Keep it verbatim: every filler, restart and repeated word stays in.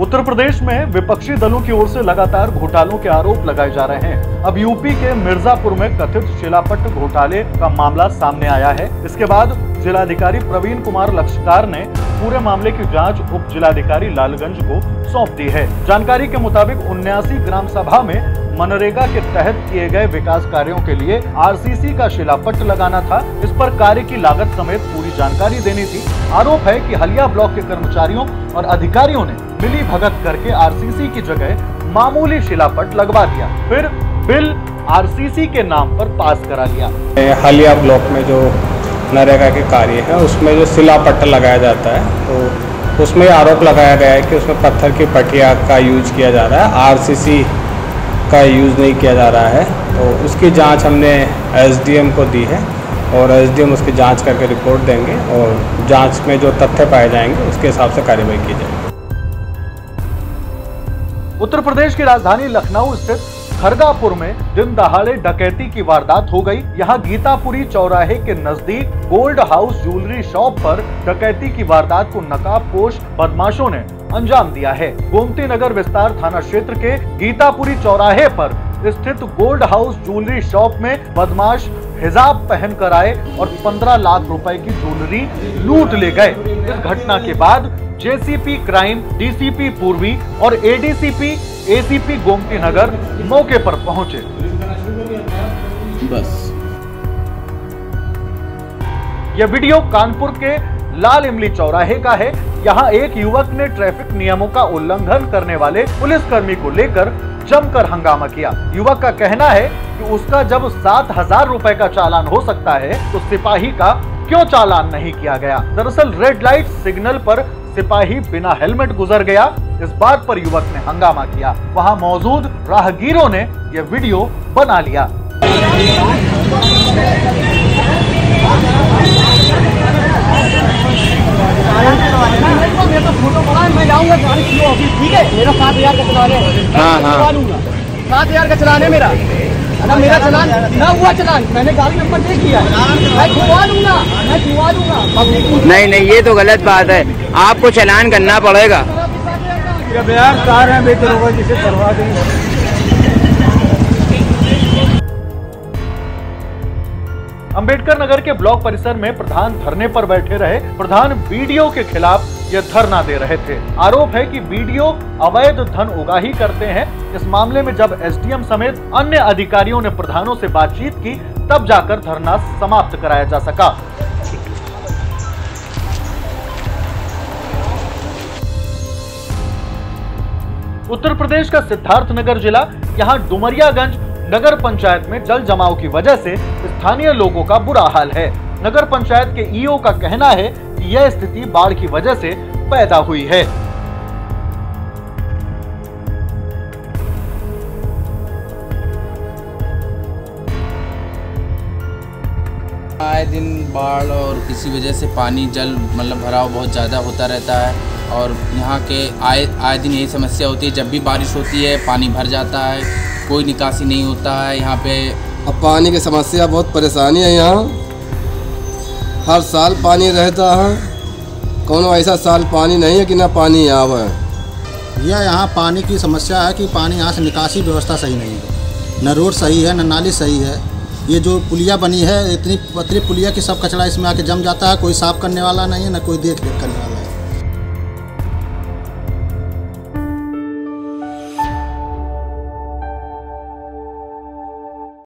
उत्तर प्रदेश में विपक्षी दलों की ओर से लगातार घोटालों के आरोप लगाए जा रहे हैं। अब यूपी के मिर्जापुर में कथित शिलापट्ट घोटाले का मामला सामने आया है। इसके बाद जिलाधिकारी प्रवीण कुमार लक्षकार ने पूरे मामले की जांच उप जिलाधिकारी लालगंज को सौंप दी है। जानकारी के मुताबिक उन्यासी ग्राम सभा में मनरेगा के तहत किए गए विकास कार्यों के लिए आरसीसी का शिलापट्ट लगाना था। इस पर कार्य की लागत समेत पूरी जानकारी देनी थी। आरोप है कि हलिया ब्लॉक के कर्मचारियों और अधिकारियों ने मिली भगत करके आरसीसी की जगह मामूली शिलापट्ट लगवा दिया, फिर बिल आरसीसी के नाम पर पास करा लिया। हलिया ब्लॉक में जो नरेगा के कार्य है उसमें जो शिलापट्ट लगाया जाता है, तो उसमें आरोप लगाया गया है कि उसमें पत्थर की पटिया का यूज किया जा रहा है, आरसीसी का यूज़ नहीं किया जा रहा है। तो उसकी जांच हमने एसडीएम को दी है और एसडीएम उसकी जांच करके रिपोर्ट देंगे और जांच में जो तथ्य पाए जाएंगे उसके हिसाब से कार्रवाई की जाएगी। उत्तर प्रदेश की राजधानी लखनऊ स्थित खरगापुर में दिन दहाड़े डकैती की वारदात हो गई। यहाँ गीतापुरी चौराहे के नजदीक गोल्ड हाउस ज्वेलरी शॉप पर डकैती की वारदात को नकाबपोश बदमाशों ने अंजाम दिया है। गोमती नगर विस्तार थाना क्षेत्र के गीतापुरी चौराहे पर स्थित गोल्ड हाउस ज्वेलरी शॉप में बदमाश हिजाब पहन कर आए और पंद्रह लाख रुपए की ज्वेलरी लूट ले गए। इस घटना के बाद जेसीपी क्राइम, डीसीपी पूर्वी और एडीसीपी एसीपी गोमती नगर मौके पर पहुंचे। बस यह वीडियो कानपुर के लाल इमली चौराहे का है। यहाँ एक युवक ने ट्रैफिक नियमों का उल्लंघन करने वाले पुलिसकर्मी को लेकर जमकर हंगामा किया। युवक का कहना है कि उसका जब सात हजार रुपए का चालान हो सकता है तो सिपाही का क्यों चालान नहीं किया गया। दरअसल रेड लाइट सिग्नल पर सिपाही बिना हेलमेट गुजर गया। इस बात पर युवक ने हंगामा किया। वहां मौजूद राहगीरों ने यह वीडियो बना लिया। मैं जाऊंगा ठीक है, मेरा सात हजार का चलान है। हाँ हाँ सात हजार का चलान है मेरा। अगर मेरा चलान ना हुआ चलान, मैंने गाड़ी नंबर देख लिया, मैं छुड़वा लूंगा, मैं छुड़वा लूंगा। नहीं नहीं, ये तो गलत बात है, आपको चलान करना पड़ेगा। कार है बेहतर होगा जिसे करवा देंगे। अंबेडकर नगर के ब्लॉक परिसर में प्रधान धरने पर बैठे रहे। प्रधान बीडीओ के खिलाफ यह धरना दे रहे थे। आरोप है कि बीडीओ अवैध धन उगाही करते हैं। इस मामले में जब एसडीएम समेत अन्य अधिकारियों ने प्रधानों से बातचीत की तब जाकर धरना समाप्त कराया जा सका। उत्तर प्रदेश का सिद्धार्थनगर जिला, यहाँ डुमरियागंज नगर पंचायत में जल जमाव की वजह से स्थानीय लोगों का बुरा हाल है। नगर पंचायत के ईओ का कहना है कि यह स्थिति बाढ़ की वजह से पैदा हुई है। आए दिन बाढ़ और किसी वजह से पानी जल मतलब भराव बहुत ज़्यादा होता रहता है और यहाँ के आए आए दिन यही समस्या होती है। जब भी बारिश होती है पानी भर जाता है, कोई निकासी नहीं होता है यहाँ पे। अब पानी की समस्या बहुत परेशानी है यहाँ, हर साल पानी रहता है, कोनो ऐसा साल पानी नहीं है कि ना पानी आवे। यह यहाँ पानी की समस्या है कि पानी यहाँ से निकासी व्यवस्था सही नहीं है, न रोड सही है न नाली सही है। ये जो पुलिया बनी है, इतनी पतली पुलिया की सब कचरा इसमें आके जम जाता है, कोई साफ करने वाला नहीं है, न कोई देख रेख करने वाला।